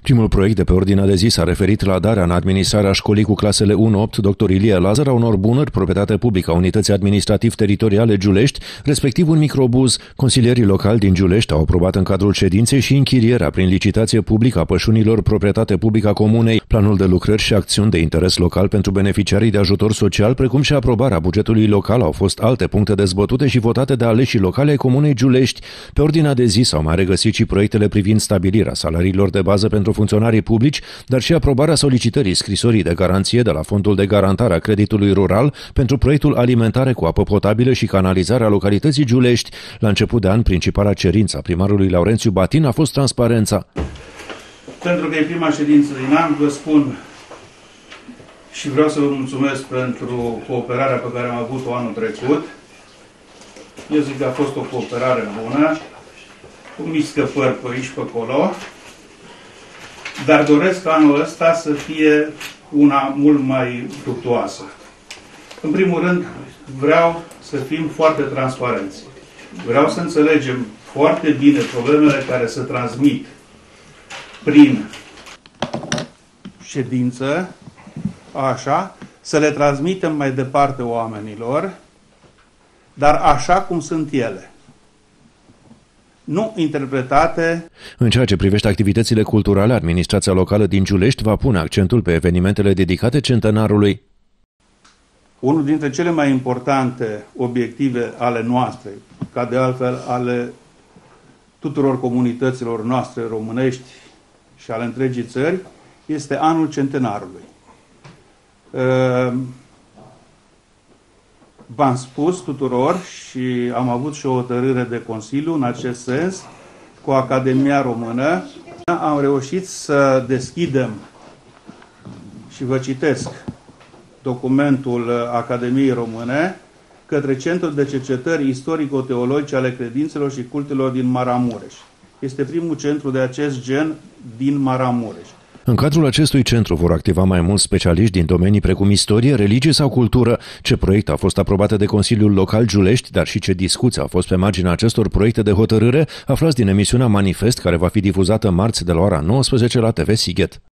Primul proiect de pe ordinea de zi s-a referit la darea în administrarea școlii cu clasele 1-8 Dr. Ilie Lazar a unor bunuri proprietate publică a Unității Administrativ-Teritoriale Giulești, respectiv un microbuz. Consilierii locali din Giulești au aprobat în cadrul ședinței și închirierea prin licitație publică a pășunilor proprietate publică a comunei, planul de lucrări și acțiuni de interes local pentru beneficiarii de ajutor social, precum și aprobarea bugetului local au fost alte puncte dezbătute și votate de aleșii locale ai Comunei Giulești. Pe ordinea de zi s-au mai regăsit și proiectele privind stabilirea salariilor de bază pentru funcționarii publici, dar și aprobarea solicitării scrisorii de garanție de la Fondul de Garantare a Creditului Rural pentru proiectul alimentare cu apă potabilă și canalizarea localității Giulești. La început de an, principala cerință a primarului Laurențiu Batin a fost transparența. Pentru că e prima ședință din an, vă spun și vreau să vă mulțumesc pentru cooperarea pe care am avut-o anul trecut. Eu zic că a fost o cooperare bună, cu mici scăpări pe aici pe acolo, dar doresc anul ăsta să fie una mult mai fructuoasă. În primul rând, vreau să fim foarte transparenți. Vreau să înțelegem foarte bine problemele care se transmit prin ședință, așa, să le transmitem mai departe oamenilor, dar așa cum sunt ele. Nu interpretate. În ceea ce privește activitățile culturale, administrația locală din Giulești va pune accentul pe evenimentele dedicate centenarului. Unul dintre cele mai importante obiective ale noastre, ca de altfel ale tuturor comunităților noastre românești și ale întregii țări, este anul centenarului. V-am spus tuturor și am avut și o hotărâre de Consiliu în acest sens cu Academia Română. Am reușit să deschidem și vă citesc documentul Academiei Române către Centrul de Cercetări Istorico-Teologice ale Credințelor și Cultelor din Maramureș. Este primul centru de acest gen din Maramureș. În cadrul acestui centru vor activa mai mulți specialiști din domenii precum istorie, religie sau cultură. Ce proiect a fost aprobate de Consiliul Local Giulești, dar și ce discuții au fost pe marginea acestor proiecte de hotărâre, aflați din emisiunea Manifest, care va fi difuzată marți de la ora 19 la TV Sighet.